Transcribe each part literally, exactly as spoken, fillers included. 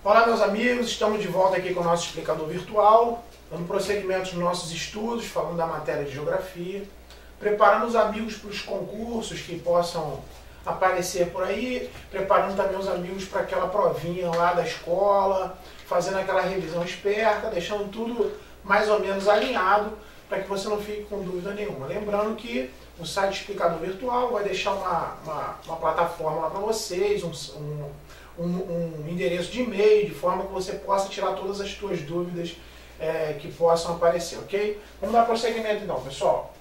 Olá meus amigos, estamos de volta aqui com o nosso explicador virtual, dando prosseguimento nos nossos estudos, falando da matéria de geografia, preparando os amigos para os concursos que possam aparecer por aí, preparando também os amigos para aquela provinha lá da escola, fazendo aquela revisão esperta, deixando tudo mais ou menos alinhado para que você não fique com dúvida nenhuma. Lembrando que o site Explicador Virtual vai deixar uma, uma, uma plataforma lá para vocês, um, um, um, um endereço de e-mail, de forma que você possa tirar todas as suas dúvidas é, que possam aparecer, ok? Vamos dar prosseguimento então, pessoal.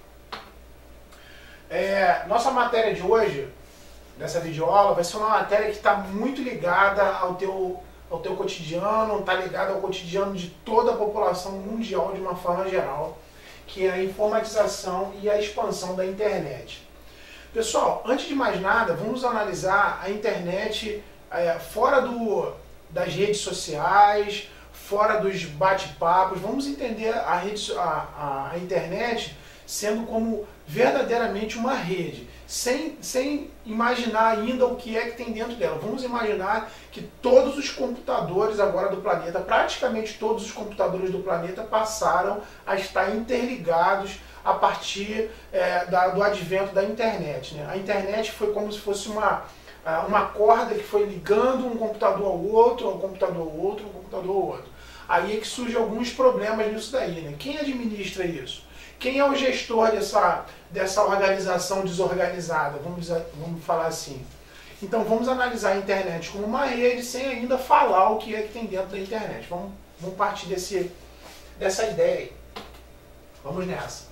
É, nossa matéria de hoje, dessa videoaula, vai ser uma matéria que está muito ligada ao teu, ao teu cotidiano, está ligada ao cotidiano de toda a população mundial de uma forma geral, que é a informatização e a expansão da internet. Pessoal, antes de mais nada, vamos analisar a internet é, fora do, das redes sociais, fora dos bate-papos. Vamos entender a, rede, a, a, a internet sendo como verdadeiramente uma rede, sem, sem imaginar ainda o que é que tem dentro dela. Vamos imaginar que todos os computadores agora do planeta, praticamente todos os computadores do planeta passaram a estar interligados a partir é, da, do advento da internet, né? A internet foi como se fosse uma, uma corda que foi ligando um computador ao outro, um computador ao outro, um computador ao outro. Aí é que surgem alguns problemas nisso daí, né? Quem administra isso? Quem é o gestor dessa, dessa organização desorganizada? Vamos, vamos falar assim. Então vamos analisar a internet como uma rede sem ainda falar o que é que tem dentro da internet. Vamos, vamos partir desse, dessa ideia aí. Vamos nessa.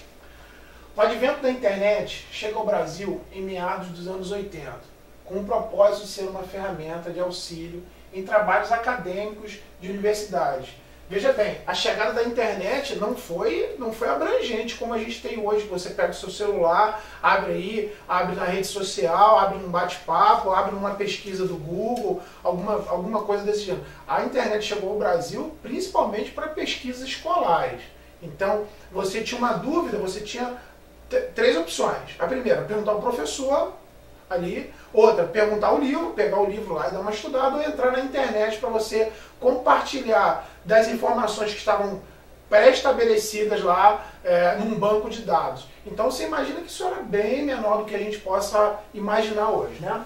O advento da internet chega ao Brasil em meados dos anos oitenta, com o propósito de ser uma ferramenta de auxílio em trabalhos acadêmicos de universidades. Veja bem, a chegada da internet não foi, não foi abrangente como a gente tem hoje. Você pega o seu celular, abre aí, abre na rede social, abre um bate-papo, abre uma pesquisa do Google, alguma, alguma coisa desse gênero. A internet chegou ao Brasil principalmente para pesquisas escolares. Então, você tinha uma dúvida, você tinha três opções. A primeira, perguntar ao professor ali. Outra, perguntar o livro, pegar o livro lá e dar uma estudada, ou entrar na internet para você compartilhar das informações que estavam pré-estabelecidas lá é, num banco de dados. Então você imagina que isso era bem menor do que a gente possa imaginar hoje, né?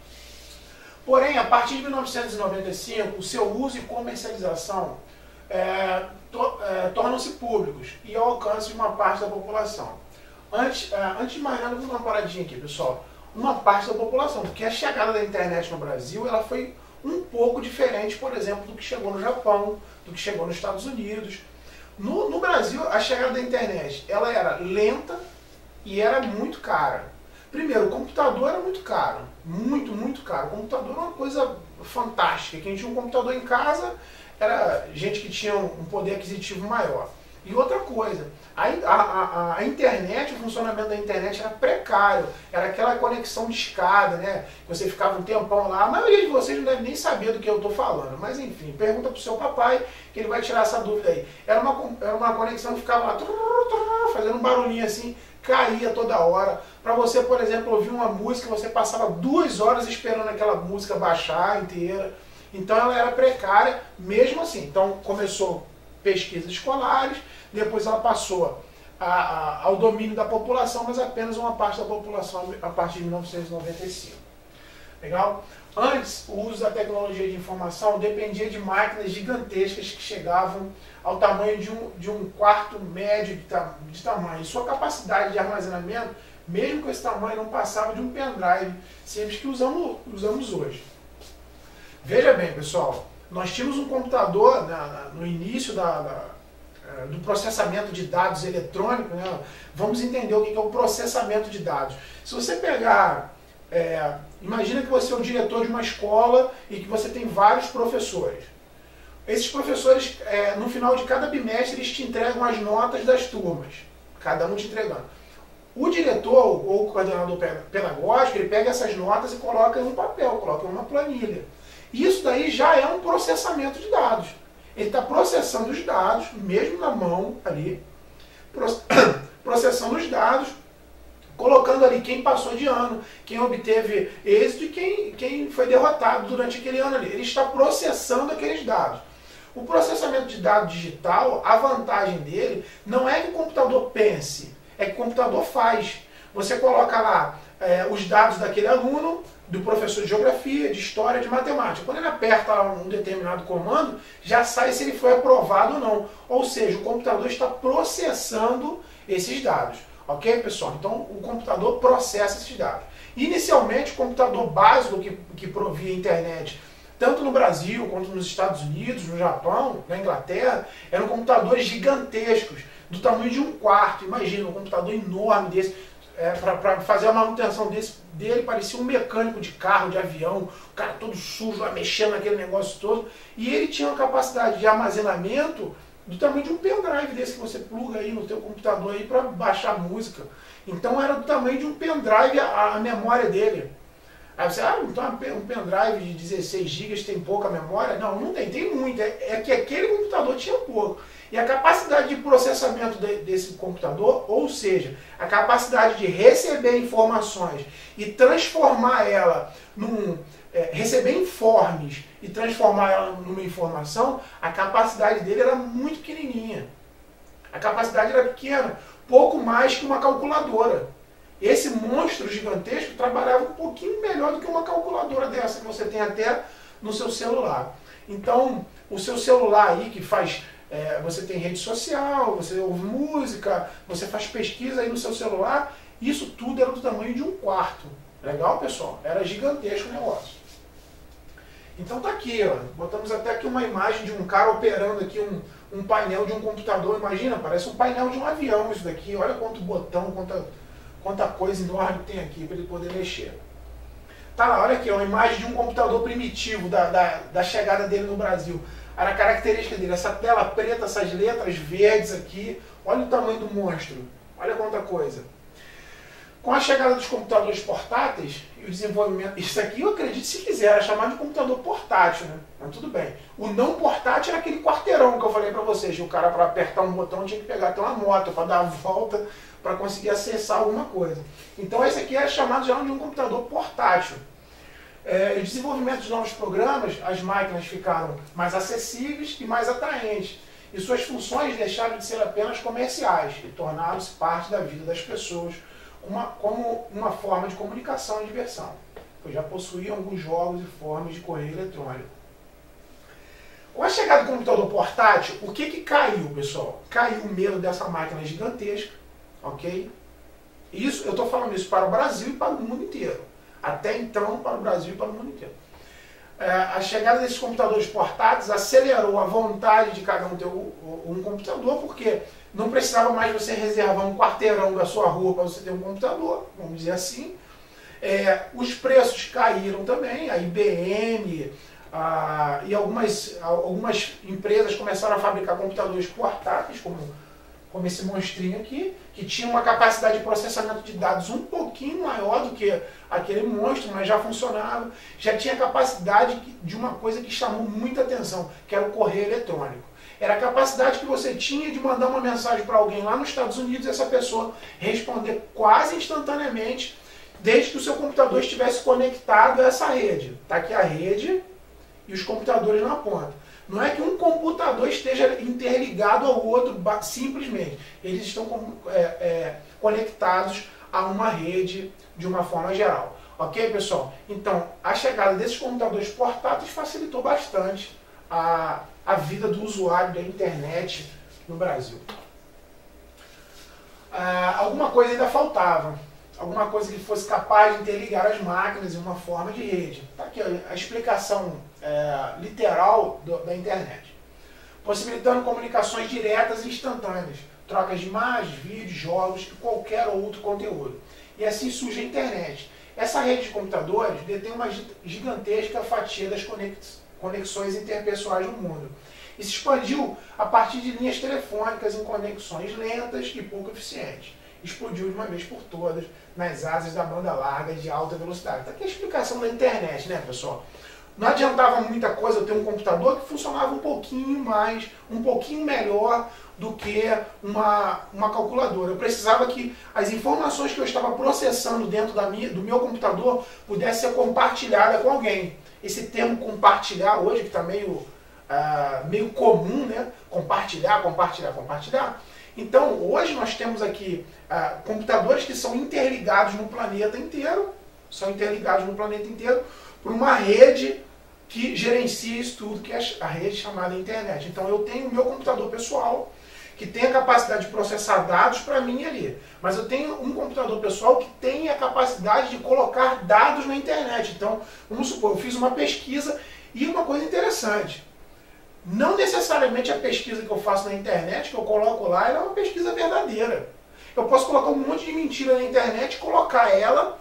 Porém, a partir de mil novecentos e noventa e cinco, o seu uso e comercialização é, to, é, tornam-se públicos e ao alcance de uma parte da população. Antes, é, antes de mais nada, vou dar uma paradinha aqui, pessoal. Uma parte da população, porque a chegada da internet no Brasil ela foi um pouco diferente, por exemplo, do que chegou no Japão, do que chegou nos Estados Unidos. No, no Brasil, a chegada da internet ela era lenta e era muito cara. Primeiro, o computador era muito caro, muito, muito caro. O computador era uma coisa fantástica. Quem tinha um computador em casa era gente que tinha um poder aquisitivo maior. E outra coisa, a, a, a, a internet, o funcionamento da internet era precário, era aquela conexão de escada, né? Você ficava um tempão lá, a maioria de vocês não deve nem saber do que eu estou falando, mas enfim, pergunta para o seu papai que ele vai tirar essa dúvida aí. Era uma, era uma conexão que ficava lá, fazendo um barulhinho assim, caía toda hora. Para você, por exemplo, ouvir uma música, você passava duas horas esperando aquela música baixar inteira. Então ela era precária, mesmo assim. Então começou pesquisas escolares, depois ela passou a, a, ao domínio da população, mas apenas uma parte da população a partir de mil novecentos e noventa e cinco. Legal? Antes, o uso da tecnologia de informação dependia de máquinas gigantescas que chegavam ao tamanho de um, de um quarto médio de, ta, de tamanho. E sua capacidade de armazenamento, mesmo com esse tamanho, não passava de um pendrive simples que usamos, usamos hoje. Veja bem, pessoal, nós tínhamos um computador na, na, no início da, da, do processamento de dados eletrônicos, né? Vamos entender o que é o processamento de dados. Se você pegar, é, imagina que você é o diretor de uma escola e que você tem vários professores. Esses professores, é, no final de cada bimestre, eles te entregam as notas das turmas, cada um te entregando. O diretor ou o coordenador pedagógico, ele pega essas notas e coloca em um papel, coloca em uma planilha. Isso daí já é um processamento de dados. Ele está processando os dados, mesmo na mão ali, processando os dados colocando ali quem passou de ano, quem obteve êxito e quem, quem foi derrotado durante aquele ano ali. Ele está processando aqueles dados. O processamento de dados digital, a vantagem dele não é que o computador pense, é que o computador faz. Você coloca lá é, os dados daquele aluno, do professor de geografia, de história, de matemática. Quando ele aperta um determinado comando, já sai se ele foi aprovado ou não. Ou seja, o computador está processando esses dados. Ok, pessoal? Então, o computador processa esses dados. Inicialmente, o computador básico que, que provia a internet, tanto no Brasil, quanto nos Estados Unidos, no Japão, na Inglaterra, eram computadores gigantescos, do tamanho de um quarto. Imagina, um computador enorme desse. É, para fazer a manutenção desse, dele, parecia um mecânico de carro, de avião, o cara todo sujo, lá, mexendo naquele negócio todo. E ele tinha uma capacidade de armazenamento do tamanho de um pendrive desse que você pluga aí no teu computador aí para baixar música. Então era do tamanho de um pendrive a, a memória dele. Aí você, ah, então um pendrive de dezesseis gigas tem pouca memória? Não, não tem, tem muito. É, é que aquele computador tinha pouco. E a capacidade de processamento de, desse computador, ou seja, a capacidade de receber informações e transformar ela num... É, receber informes e transformar ela numa informação, a capacidade dele era muito pequenininha. A capacidade era pequena, pouco mais que uma calculadora. Esse monstro gigantesco trabalhava um pouquinho melhor do que uma calculadora dessa que você tem até no seu celular. Então, o seu celular aí que faz... É, você tem rede social, você ouve música, você faz pesquisa aí no seu celular, isso tudo era do tamanho de um quarto. Legal, pessoal? Era gigantesco o negócio. Então tá aqui, ó, botamos até aqui uma imagem de um cara operando aqui um, um painel de um computador. Imagina, parece um painel de um avião isso daqui. Olha quanto botão, quanta, quanta coisa enorme tem aqui para ele poder mexer. Tá lá, olha aqui, ó, uma imagem de um computador primitivo da, da, da chegada dele no Brasil. Era a característica dele, essa tela preta, essas letras verdes aqui. Olha o tamanho do monstro, olha quanta coisa. Com a chegada dos computadores portáteis e o desenvolvimento... Isso aqui eu acredito, se quiser, era chamado de computador portátil, né? Mas tudo bem. O não portátil era aquele quarteirão que eu falei para vocês. O cara, para apertar um botão, tinha que pegar até uma moto para dar a volta para conseguir acessar alguma coisa. Então esse aqui é chamado já de um computador portátil. É, o desenvolvimento de novos programas, as máquinas ficaram mais acessíveis e mais atraentes. E suas funções deixaram de ser apenas comerciais e tornaram-se parte da vida das pessoas uma, como uma forma de comunicação e diversão, pois já possuíam alguns jogos e formas de correio eletrônico. Com a chegada do computador portátil, o que, que caiu, pessoal? Caiu o medo dessa máquina gigantesca, ok? Isso, eu estou falando isso para o Brasil e para o mundo inteiro. Até então, para o Brasil e para o mundo inteiro. É, a chegada desses computadores portáteis acelerou a vontade de cada um ter um computador, porque não precisava mais você reservar um quarteirão da sua rua para você ter um computador, vamos dizer assim. É, os preços caíram também, a I B M a, e algumas, algumas empresas começaram a fabricar computadores portáteis, como, como esse monstrinho aqui, que tinha uma capacidade de processamento de dados um pouquinho maior do que aquele monstro, mas já funcionava. Já tinha capacidade de uma coisa que chamou muita atenção, que era o correio eletrônico. Era a capacidade que você tinha de mandar uma mensagem para alguém lá nos Estados Unidos e essa pessoa responder quase instantaneamente, desde que o seu computador estivesse conectado a essa rede. Está aqui a rede e os computadores na ponta. Não é que um computador esteja interligado ao outro simplesmente. Eles estão é, é, conectados a uma rede de uma forma geral. Ok, pessoal? Então, a chegada desses computadores portáteis facilitou bastante a, a vida do usuário da internet no Brasil. Ah, alguma coisa ainda faltava. Alguma coisa que fosse capaz de interligar as máquinas em uma forma de rede. Está aqui a explicação é, literal do, da internet. Possibilitando comunicações diretas e instantâneas, trocas de imagens, vídeos, jogos e qualquer outro conteúdo. E assim surge a internet. Essa rede de computadores detém uma gigantesca fatia das conexões interpessoais no mundo. E se expandiu a partir de linhas telefônicas em conexões lentas e pouco eficientes. Explodiu de uma vez por todas nas asas da banda larga de alta velocidade. Está aqui a explicação da internet, né, pessoal? Não adiantava muita coisa eu ter um computador que funcionava um pouquinho mais, um pouquinho melhor do que uma, uma calculadora. Eu precisava que as informações que eu estava processando dentro da minha, do meu computador pudessem ser compartilhadas com alguém. Esse termo compartilhar hoje, que está meio, uh, meio comum, né? Compartilhar, compartilhar, compartilhar. Então, hoje nós temos aqui uh, computadores que são interligados no planeta inteiro, são interligados no planeta inteiro por uma rede que gerencia isso tudo, que é a rede chamada internet. Então, eu tenho o meu computador pessoal, que tem a capacidade de processar dados para mim ali. Mas eu tenho um computador pessoal que tem a capacidade de colocar dados na internet. Então, vamos supor, eu fiz uma pesquisa e uma coisa interessante. Não necessariamente a pesquisa que eu faço na internet, que eu coloco lá, ela é uma pesquisa verdadeira. Eu posso colocar um monte de mentira na internet e colocar ela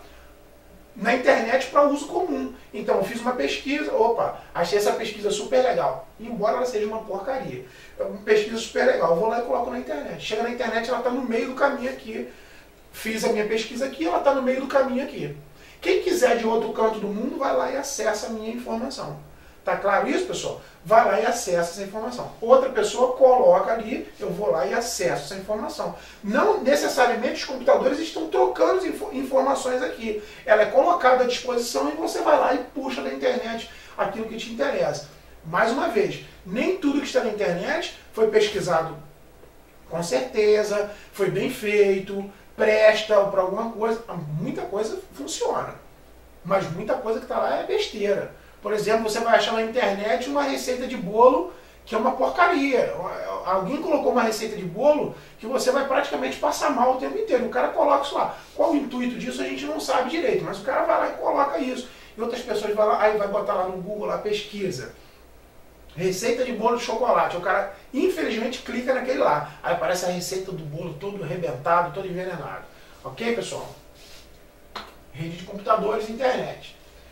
na internet para uso comum. Então, eu fiz uma pesquisa, opa, achei essa pesquisa super legal. Embora ela seja uma porcaria. É uma pesquisa super legal, eu vou lá e coloco na internet. Chega na internet, ela está no meio do caminho aqui. Fiz a minha pesquisa aqui, ela está no meio do caminho aqui. Quem quiser de outro canto do mundo, vai lá e acessa a minha informação. Tá claro isso, pessoal? Vai lá e acessa essa informação. Outra pessoa coloca ali, eu vou lá e acesso essa informação. Não necessariamente os computadores estão trocando informações aqui. Ela é colocada à disposição e você vai lá e puxa da internet aquilo que te interessa. Mais uma vez, nem tudo que está na internet foi pesquisado com certeza, foi bem feito, presta para alguma coisa. Muita coisa funciona, mas muita coisa que está lá é besteira. Por exemplo, você vai achar na internet uma receita de bolo que é uma porcaria. Alguém colocou uma receita de bolo que você vai praticamente passar mal o tempo inteiro. O cara coloca isso lá. Qual o intuito disso a gente não sabe direito, mas o cara vai lá e coloca isso. E outras pessoas vão lá, aí vai botar lá no Google, lá, pesquisa. Receita de bolo de chocolate. O cara, infelizmente, clica naquele lá. Aí aparece a receita do bolo todo arrebentado, todo envenenado. Ok, pessoal? Rede de computadores e internet.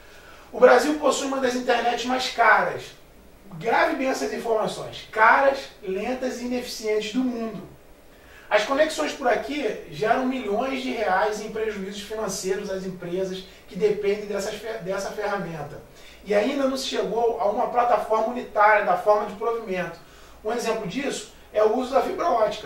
O Brasil possui uma das internets mais caras. Grave bem essas informações. Caras, lentas e ineficientes do mundo. As conexões por aqui geram milhões de reais em prejuízos financeiros às empresas que dependem dessas, dessa ferramenta. E ainda não se chegou a uma plataforma unitária da forma de provimento. Um exemplo disso é o uso da fibra ótica,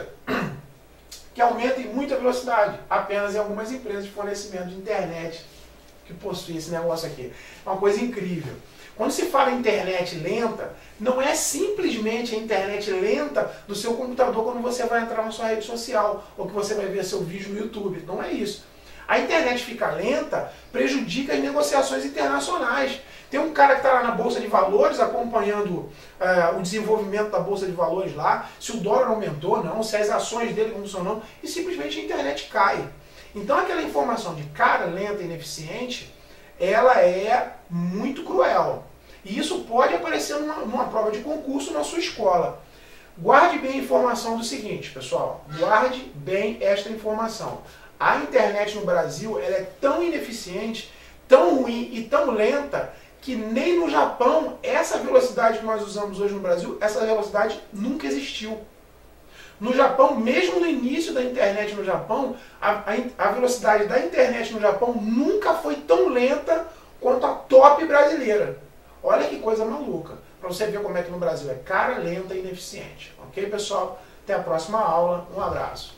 que aumenta em muita velocidade, apenas em algumas empresas de fornecimento de internet que possui esse negócio aqui. É uma coisa incrível. Quando se fala em internet lenta, não é simplesmente a internet lenta do seu computador quando você vai entrar na sua rede social ou que você vai ver seu vídeo no YouTube. Não é isso. A internet fica lenta, prejudica as negociações internacionais. Tem um cara que está lá na Bolsa de Valores acompanhando uh, o desenvolvimento da Bolsa de Valores lá, se o dólar aumentou ou não, se as ações dele funcionam, e simplesmente a internet cai. Então aquela informação de cara, lenta e ineficiente, ela é muito cruel. E isso pode aparecer numa, numa prova de concurso na sua escola. Guarde bem a informação do seguinte, pessoal. Guarde bem esta informação. A internet no Brasil ela é tão ineficiente, tão ruim e tão lenta que nem no Japão, essa velocidade que nós usamos hoje no Brasil, essa velocidade nunca existiu. No Japão, mesmo no início da internet no Japão, a, a, a velocidade da internet no Japão nunca foi tão lenta quanto a top brasileira. Olha que coisa maluca. Para você ver como é que no Brasil é cara, lenta e ineficiente. Ok, pessoal? Até a próxima aula. Um abraço.